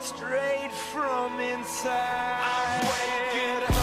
straight from inside. I'm waking up.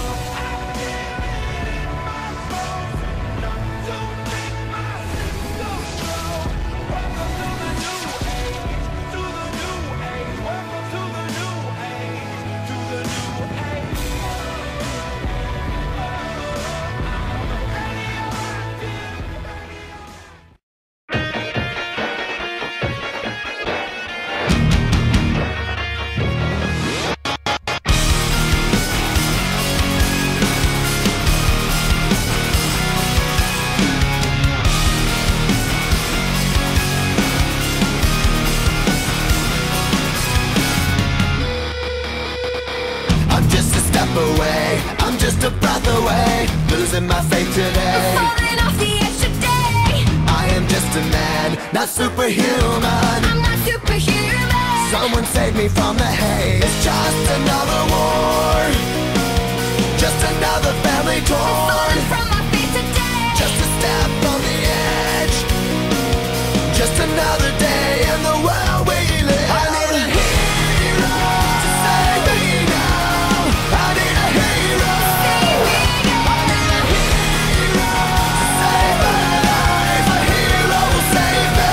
Away, I'm just a breath away, losing my faith today. Falling off the edge today. I am just a man, not superhuman. I'm not superhuman. Someone save me from the haze. It's just another war, just another family torn. Falling from my feet today. Just a step on the edge, just another day in the world we live. I need a hero to save me now. I need a hero. I need a hero to save my life. A hero will save me.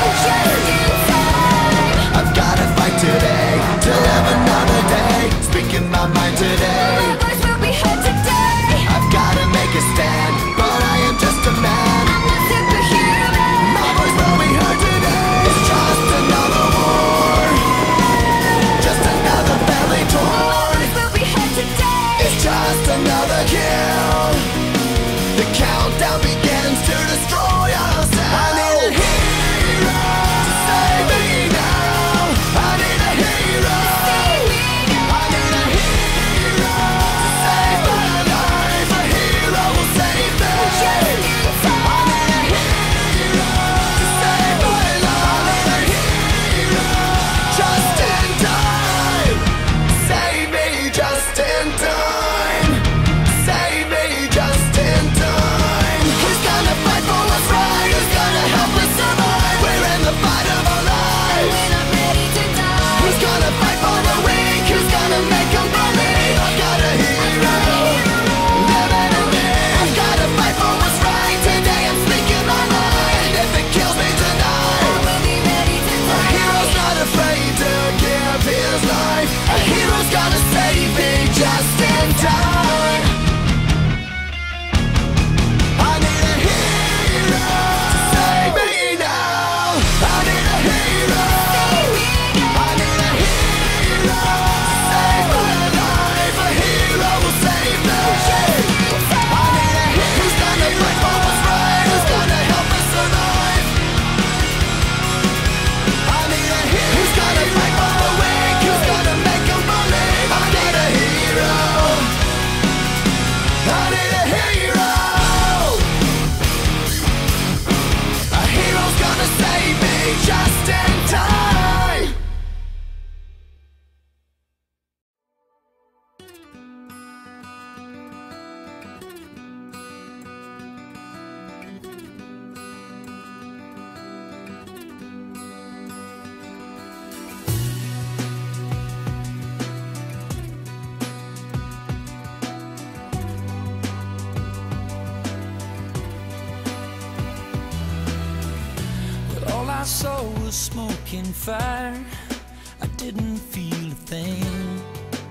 I've gotta fight today to live another day. Speaking my mind today. My voice will be heard today. I've gotta make a stand, but I am just a man. I'm not superhuman. My voice will be heard today. It's just another war, just another family My torn. voice will be heard today. It's just another kill. The countdown begins to destroy ourselves. I need a hero to save me now. I need a hero. I need a hero to save my life. A hero will save me. I need a hero to save my life. I need a hero just in time. Save me just in time. Save me just in time. Who's gonna fight for what's right? Who's gonna help us survive? We're in the fight of our lives. When I'm ready to die. Who's gonna fight for the weak? Who's gonna make them believe? I've got a hero living in me. I've gotta fight for what's right. Today I'm speaking my mind. If it kills me tonight, I will be ready to a die. hero's not afraid to give his life. A hero's gonna save me just in time. I need a hero to save me now. I need a hero. I need a hero to save my life. A hero will save me. I need a hero who's gonna fight for what's right. Who's gonna help us survive? I need a hero who's gonna fight for the weak. Who's gonna make them believe? I need a hero. I need a hero. A hero's gonna save me just in time. All I saw was smoke and fire. I didn't feel a thing.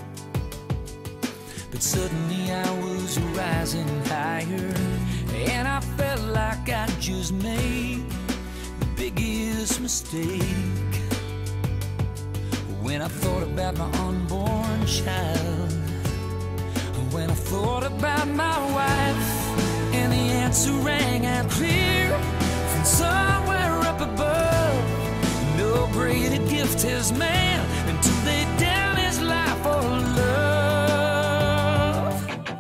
But suddenly I was rising higher, and I felt like I just made the biggest mistake. When I thought about my unborn child, when I thought about my wife, and the answer rang out clear from somewhere up above. No greater gift has man than to lay down his life for love.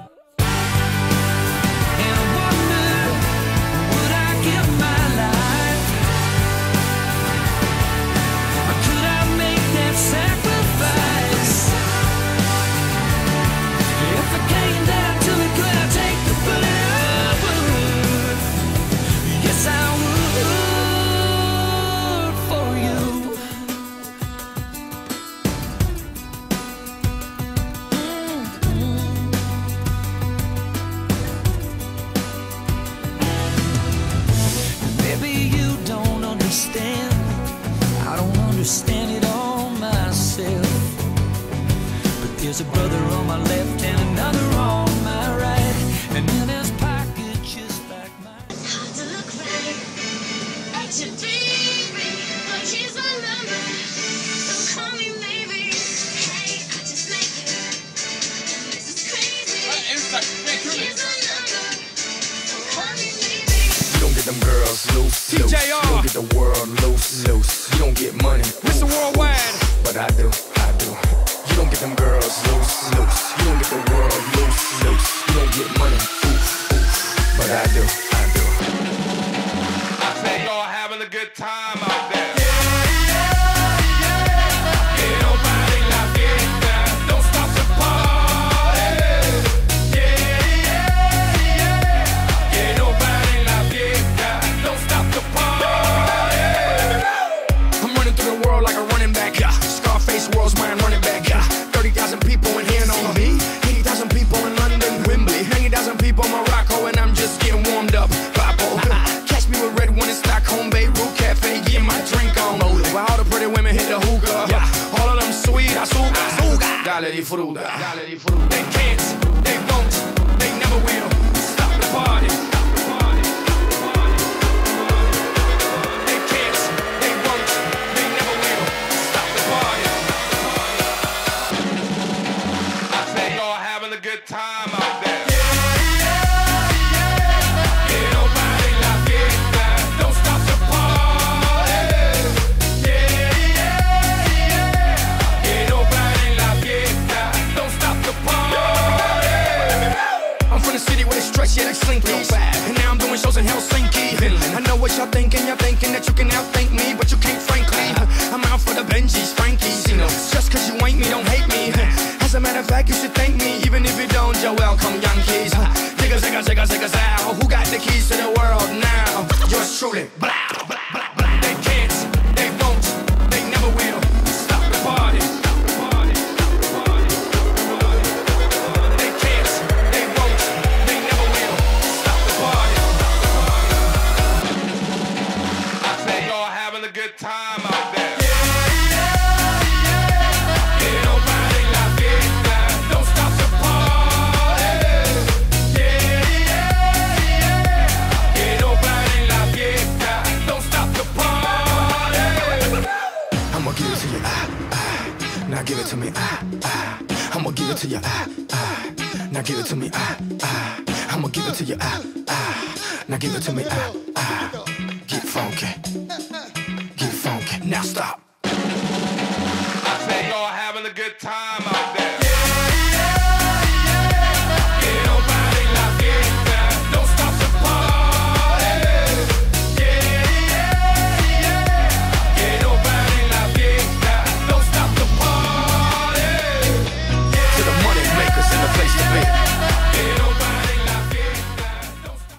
And I wonder, would I give my life? Or could I make that sacrifice? If it came down to it, could I take the bullet? Yes, I would for you. There's a brother on my left and another on my right, and in his pocket just like mine. Hard to look right at your baby, but here's my number, so call me maybe. Hey, I just met you. This is crazy. Here's my number, so call me maybe. You don't get them girls loose, loose. TJR. You don't get the world loose, loose. You don't get money, Mr. Worldwide. but I do, I do. You don't get them girls loose, loose. You don't get the world loose, loose. You don't get money, but I do, I do. I say y'all having a good time out there. I'm running through the world like a running back. Scarface, world's mine, running back. 30,000 people in here on me. 80,000 people in London, Wembley. 90,000 people in Morocco, and I'm just getting warmed up. Papo. Catch me with red one in Stockholm, Beirut Cafe, getting my drink on. While all the pretty women hit the hookah. All of them sweet, azúcar. Dale di fruta. They can't, they won't, they never will stop the party. They can't, they won't, they never will stop the party. I say y'all having a good time out there. Que no pare la fiesta, don't stop the party. Que no pare la fiesta, don't stop the party. I'm from the city where they stretch, yeah, they slinky. And now I'm doing shows in Helsinki. I know what y'all thinking that you can outthink me, but you can't, frankly. I'm out for the Benjis, Frankies. Just cause you ain't me, don't hate me. As a matter of fact, you should thank me, even if you don't. You're welcome, Yankees. Zigga, zigga, zigga, zigga, zow. Who got the keys to the world now? Yours truly. Blah, blah, blah, blah. They can't, they won't, they never will stop the party. They can't, they won't, they never will stop the party. I say y'all having a good time out there. Que no pare la fiesta, don't stop the party. Que no pare la fiesta, don't stop the party. I'ma give it to you, now give it to me, I'ma give it to you, now give it to me, I'ma give it to you, now give it to me, get funky, now stop. I say y'all having a good time out